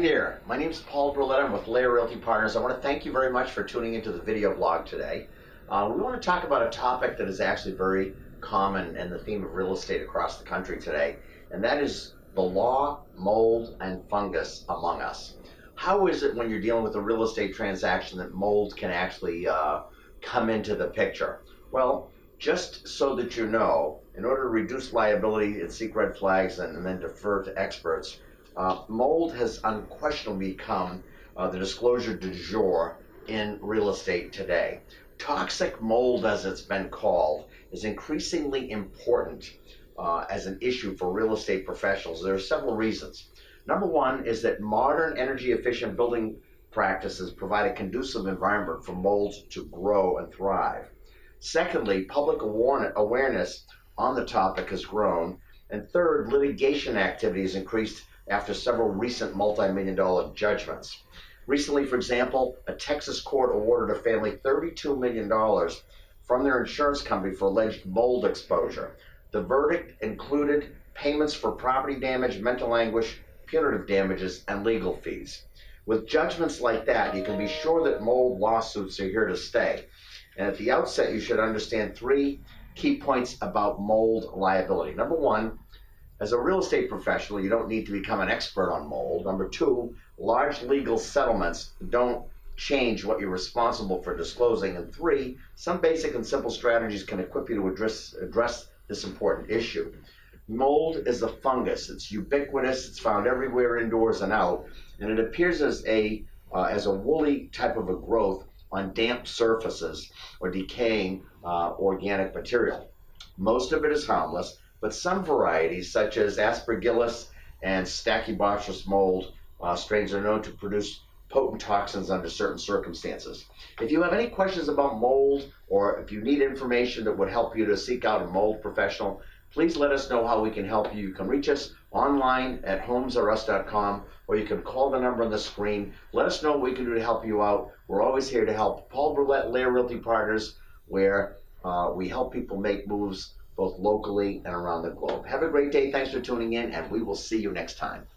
there, my name is Paul Bruletta. I'm with Layer Realty Partners. I want to thank you very much for tuning into the video blog today. We want to talk about a topic that is actually very common in the theme of real estate across the country today, and that is the law, mold, and fungus among us. How is it when you're dealing with a real estate transaction that mold can actually come into the picture? Well, just so that you know, in order to reduce liability and seek red flags and then defer to experts, mold has unquestionably become the disclosure du jour in real estate today. Toxic mold, as it's been called, is increasingly important as an issue for real estate professionals. There are several reasons. Number one is that modern energy-efficient building practices provide a conducive environment for mold to grow and thrive. Secondly, public awareness on the topic has grown. And third, litigation activity has increased after several recent multi-million-dollar judgments. Recently, for example, a Texas court awarded a family $32 million from their insurance company for alleged mold exposure. The verdict included payments for property damage, mental anguish, punitive damages, and legal fees. With judgments like that, you can be sure that mold lawsuits are here to stay. And at the outset, you should understand three key points about mold liability. Number one, as a real estate professional, you don't need to become an expert on mold. Number two, large legal settlements don't change what you're responsible for disclosing. And three, some basic and simple strategies can equip you to address this important issue. Mold is a fungus. It's ubiquitous. It's found everywhere, indoors and out, and it appears as a woolly type of a growth on damp surfaces or decaying organic material. Most of it is harmless, but some varieties, such as Aspergillus and Stachybotrys mold strains, are known to produce potent toxins under certain circumstances. If you have any questions about mold, or if you need information that would help you to seek out a mold professional, please let us know how we can help you. You can reach us online at homesareus.com, or you can call the number on the screen. Let us know what we can do to help you out. We're always here to help. Paul Bruletta, Layer Realty Partners, where we help people make moves both locally and around the globe. Have a great day. Thanks for tuning in, and we will see you next time.